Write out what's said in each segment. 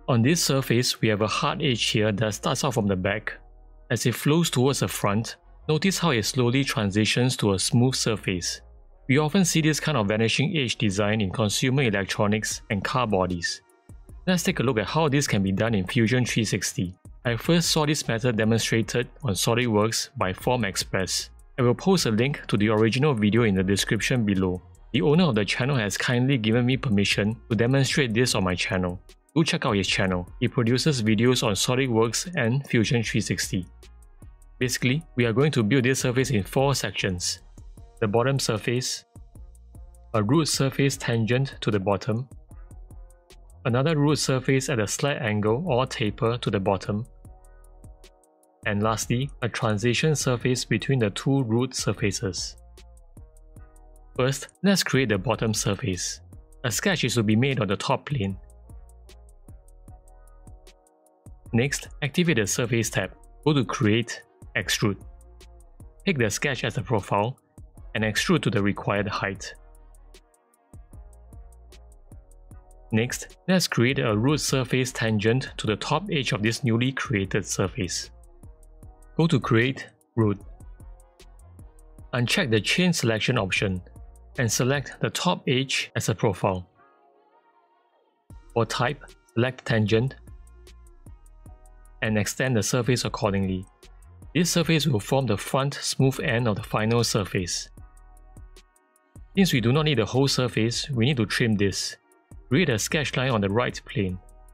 On this surface, we have a hard edge here that starts out from the back. As it flows towards the front, notice how it slowly transitions to a smooth surface. We often see this kind of vanishing edge design in consumer electronics and car bodies. Let's take a look at how this can be done in Fusion 360. I first saw this method demonstrated on Solidworks by FormExpress. I will post a link to the original video in the description below. The owner of the channel has kindly given me permission to demonstrate this on my channel. Do check out his channel. He produces videos on Solidworks and Fusion 360. Basically, we are going to build this surface in 4 sections. The bottom surface, a root surface tangent to the bottom, another root surface at a slight angle or taper to the bottom, and lastly, a transition surface between the 2 root surfaces. First, let's create the bottom surface. A sketch is to be made on the top plane. Next, activate the Surface tab. Go to Create, Extrude. Pick the sketch as the profile and extrude to the required height. Next, let's create a root surface tangent to the top edge of this newly created surface. Go to Create, Root. Uncheck the Chain Selection option and select the top edge as a profile. For type, select Tangent and extend the surface accordingly. This surface will form the front smooth end of the final surface. Since we do not need the whole surface, we need to trim this. Create a sketch line on the right plane.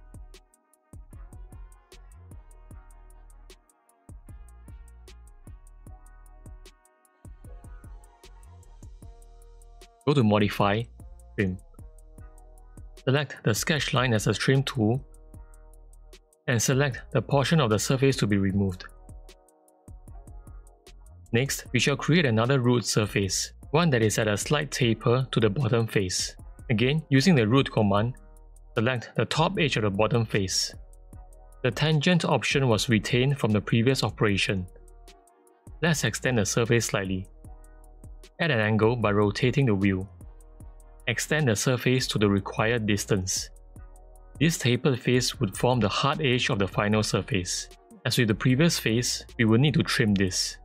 Go to Modify, Trim. Select the sketch line as a trim tool and select the portion of the surface to be removed. Next, we shall create another root surface, one that is at a slight taper to the bottom face. Again, using the root command, select the top edge of the bottom face. The tangent option was retained from the previous operation. Let's extend the surface slightly. Add an angle by rotating the wheel. Extend the surface to the required distance. This tapered face would form the hard edge of the final surface. As with the previous face, we will need to trim this.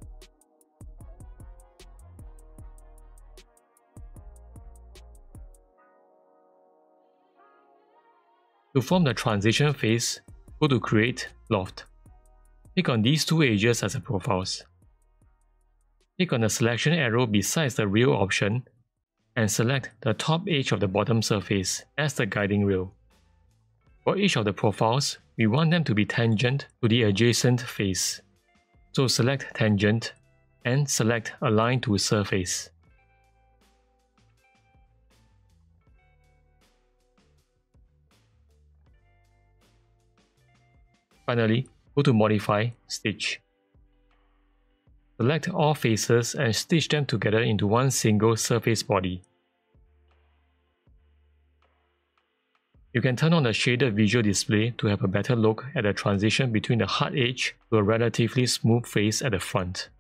To form the transition face, go to Create, Loft. Click on these 2 edges as the profiles. Click on the selection arrow besides the rail option and select the top edge of the bottom surface as the guiding rail. For each of the profiles, we want them to be tangent to the adjacent face. So select Tangent and select Align to Surface. Finally, go to Modify, Stitch. Select all faces and stitch them together into one single surface body. You can turn on the shaded visual display to have a better look at the transition between the hard edge to a relatively smooth face at the front.